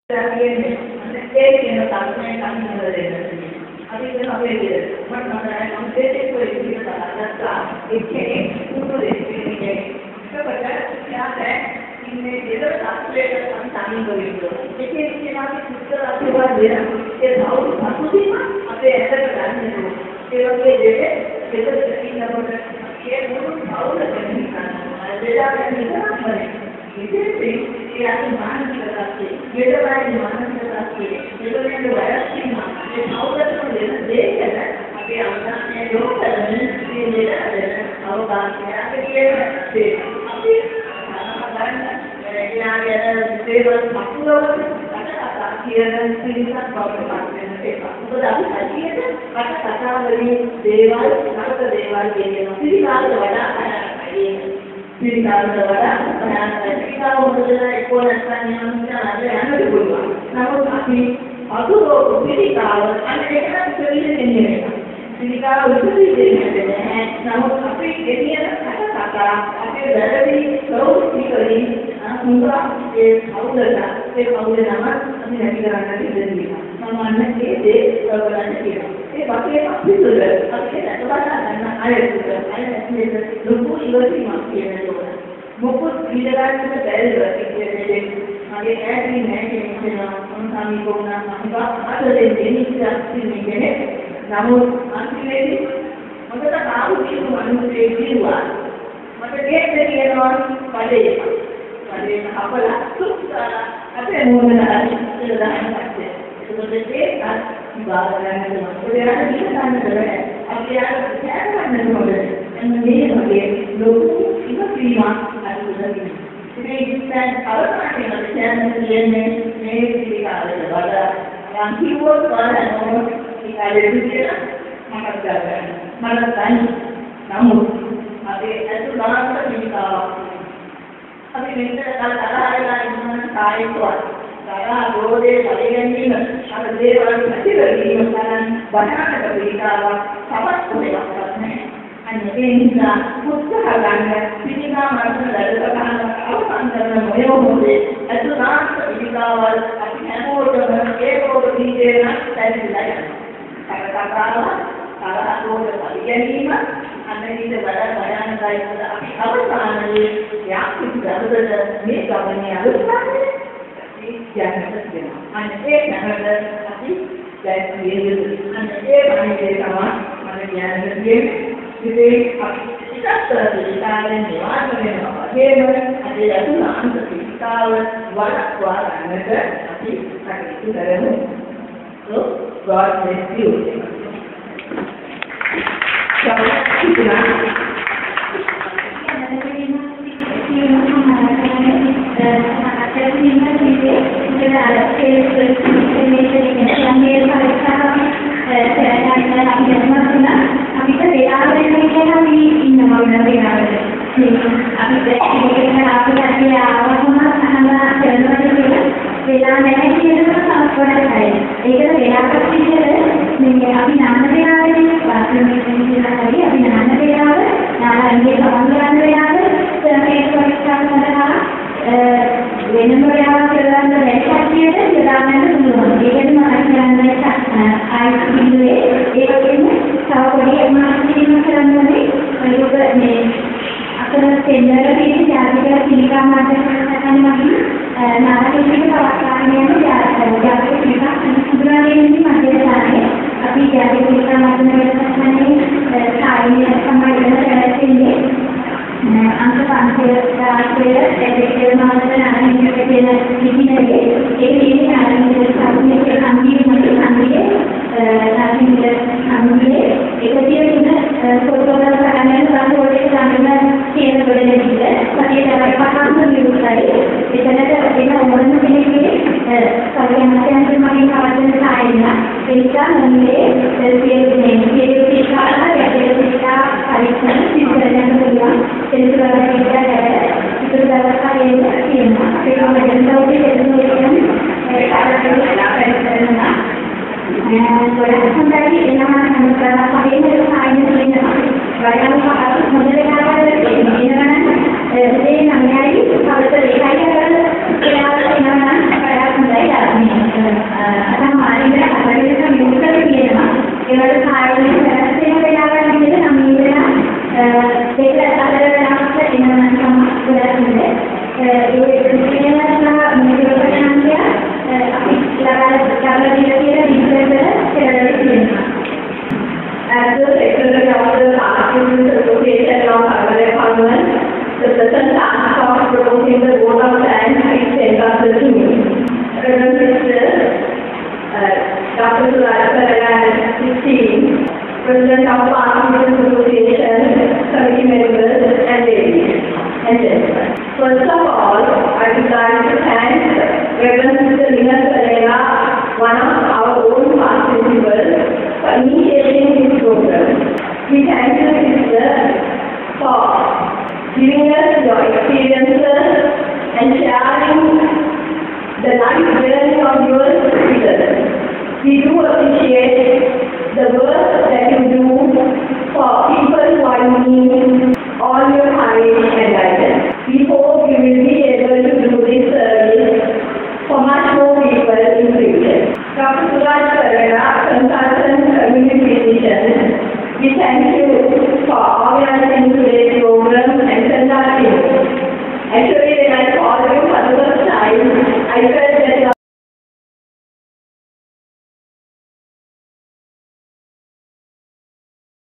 කියන්නේ ඒ කියන තත්ත්වයෙන් සම්බන්ධ වෙන්නේ. අපි කියන අපේ විදිහට මම තමයි මම දෙකේ කොයි විදිහට කරගත්තා ඒකේ උතුරේ ඉන්නේ. ඒකට යාතේ ඉන්නේ දෙල තත්ත්වයකට සම්බන්ධ වෙන්නේ. ඒකේ කියනවා උත්තර අපේවා දෙන ඒ සෞඛ්‍ය පසුබිම අපේ ඇත්තට ගන්න ඕනේ. ඒ වගේ දෙයක් දෙක ඉන්නකොට ඒ මුළු සෞඛ්‍ය දෙන්න ගන්නවා. දෙලා ගන්න ඉන්නවා. ඉතින් අපි මානසික තත්ත්වයේ ඊටවයි මානසික තත්ත්වයේ ඒකෙන් වයස්කින් මේ සෞඛ්‍යතම දෙන දෙයකට අපි අවධානය යොමු කරන්නේ මේ දෙයට අවබෝධය අපි කියන්නේ අපි ගන්න දේවල් මතුවවද කතා කියන පිළිසක් බවට පත් වෙන එක. මොකද අපි හරියට කතා වලින් දේවල් නරක දේවල් කියනවා. පිළිකාරට වඩා අයයි. පිළිකාරට වඩා පිළිකාර මොකද ඒකෝ නැත්නම් යන්න පුළුවන්. නමුත් අපි අදුරෝ පිළිකාර අන්නේකට පිළිදෙන්නේ නැහැ. පිළිකාර උපදී දෙන්නේ නැහැ. නමුත් අපි ගෙනියන කතා අපේ වැරදි ප්‍රවෘත්ති වලින් හුඟා ඒ කවුද නම අපි නැති කරන්නට ඉඳිනවා. මම අන්න ඒ දේ කරගන්න කියනවා. ඒ වගේ අපිටුල අපි දැකලා ගන්න අයතුල ලොකු ඉවසීමක් කියනවා. මොකද ඉඳගන්න බැරිද කියන්නේ මගේ ඈතින් නැහැ කියනවා. මම සමීපෝනා මම අතලෙන් දෙන්නේ කියන්නේ. නමුත් අන්තිමේදී මට කාරු කියන මිනිස්සේ කිව්වා මට දෙයක් කියනවා පඩේ අපල සුත්තා අපේ මොනවාද කියලා දැනගත්තේ. ඒක බාරගන්න ඕනේ. අපි යාළුවෝ මොකද? මේ වගේ ලොකු ඉවසීමක් අනුසදින. මේ ඉස්සන් අවසානයේ කියන්නේ මේ පිළිකාරයට වඩා යම් කිව්වොත් බලනවා ඒකේ විදියට මතක් කරගන්න. මම තනි නමුත් අපි අතුලාන්ත පිළිකාවක්. අපි මෙතන තරහලා ඉන්න කායිකවත් තරහ රෝදේ පරිගැනීම අර දේවල් ප්‍රතිවර්තීව කරන බණකට පිළිකාවක් තවත් වෙනවක් නැහැ. අන්නේ නිසා උත්සාහ ගන්න පිළිකා මරණ දඩක ගන්න අවසන් කරන මොයෝමෝදේ අතුලාන්ත පිළිකාවල් අපි හැමෝටම ඒකෝක දීදේන පැහැදිලිලා යනවා. තරහ රෝද පරිගැනීම අන්නේට වඩා භයානකයි. අපි අවසානයේ යාක්ෂි දරුදට මේ ගමනේ අලුත්න්නේ යන්නට වෙනවා. අන්න ඒ නැරද අපි දැක්විය යුතුයි. අන්න ඒ වගේ තමයි මම කියන්නේ. ඉතින් අපි ඉස්සර විකාරයෙන් නිවාරණය වෙනවා. ඒකම අපේ අතුලාන්ත පිටාව වඩා ගන්නට අපි කටයුතු කරමු. So God bless you. අතමාරින්න අපිට මියුට් තියෙනවා. ඒවල කාර්යයේ වෙනස් වෙන වෙලාවල් විදිහට නම් ඉඳලා දෙක අතර වෙනස්ක එනවා නම් වෙනස්නේ. ඒ විදිහට මේක අපි ලබා දීලා තියෙන විස්තර කියලා කියනවා. As the Secretary of the Artists Association of Harvard Convent, the present task of promoting the vote of thanks is entrusted to me. Reverend Sister Dr. Suraj Parera and his team, President of the Artists Association, committee members and ladies and gentlemen. First of all, I would like to thank Reverend Sister Linus Parera, one of our own past principals, for initiating this program. We thank you, Sister, for giving us your experiences and sharing the life journey of yours with us. We do appreciate the work that you do for people who are in need, all your courage and guidance. We hope you will be able to do this service for much more people in future. Dr. Suraj Parera, consultant community physician, we thank you for organizing today's program and conducting it. Actually, when I called you for the first time, I felt that